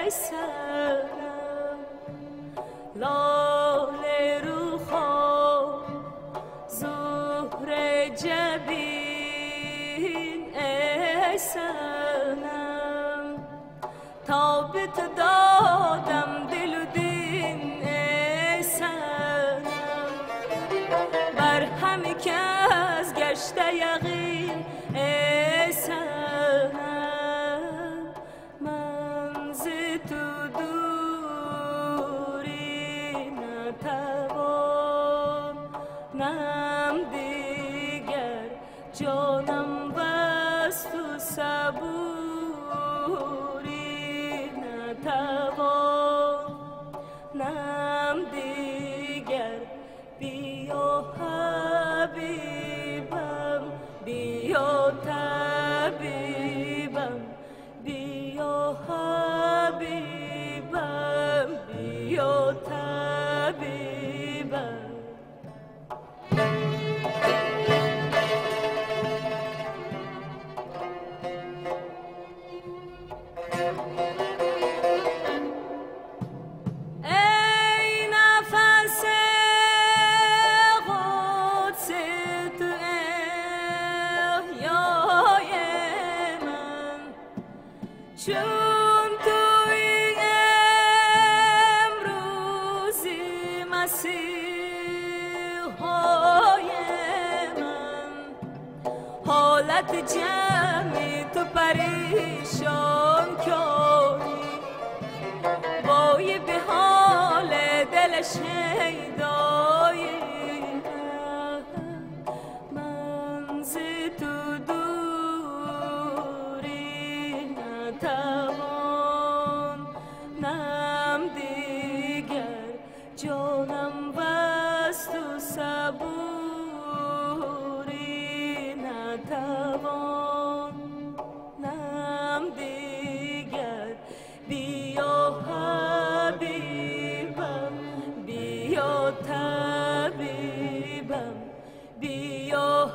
ای سنم لاله رو خواب زهره جبین ای سنم تا به تو دادم دل و دین ای سنم بر همه کس گشته یقین ای سنم من ز تو دوری نتوانم دیگر جانم بست و صبوری نتوانم دیگر بیا حبیبم بیا طبیبم بیا حبیبم بیا طبیبم چون توی امروزی مسیحای من حالت جمعی تو پریشان کنی وای به حال دل شیدایی من ز تو نتوانم دیگر جانم بست و صبوری نتوانم دیگر بیا حبیبم بیا طبیبم بیا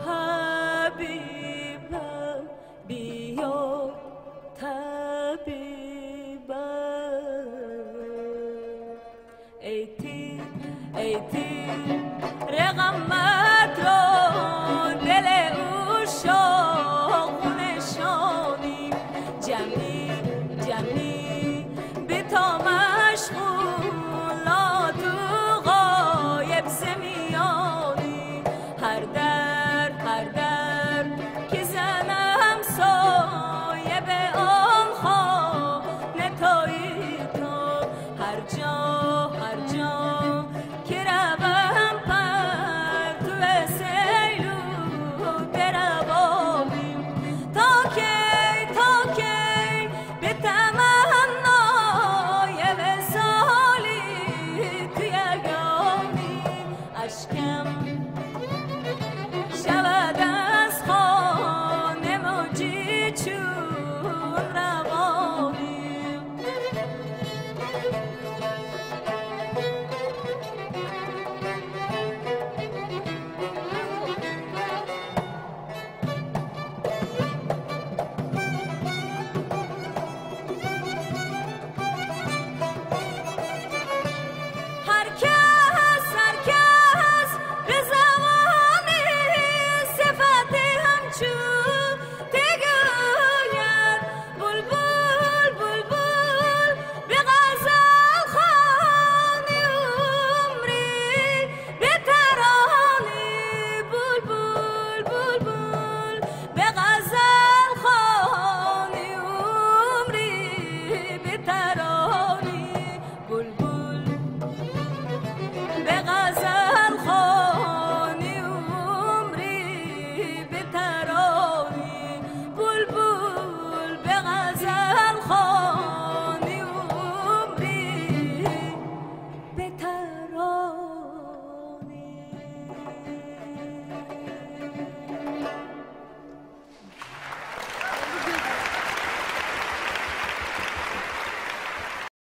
حبیبم بیا ای تیر رقمت رو دل او شاق نشانی جمعی به تا مشغولات و غایب زمیانی هر در که زنم سایه به آن خانه تویی تو هر جا که روم پرتو سیلو بروابیم تا کی به تمنای وصالی توی یگامی اشکم